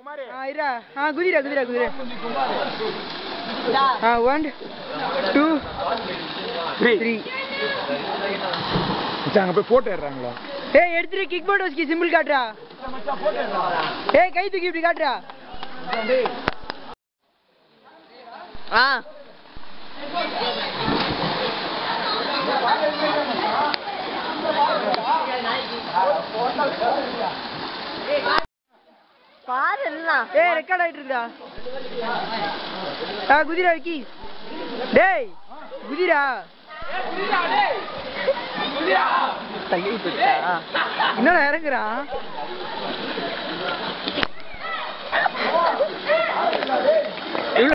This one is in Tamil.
இரா குதிரா குதிரா குதிரா 1 2 3 அங்க போய் போட்டோ எடுறாங்களா? ஏய் எடுத்துட்டு கிக் போட் வச்சி சிம்பிள் காட்றா. மச்சான் போட்டோ எடுறா. ஏய் கை தூக்கி இப்படி காட்றா. டேய். பாரு எல்லாம். ஏய் ரெக்கார்ட் ஆயிட்டு இருக்குடா. குதிரா இருக்கி. டேய் குதிரா. குதிரா டேய். குதிரா. தள்ளி போடா. என்னடா இறங்குறான்?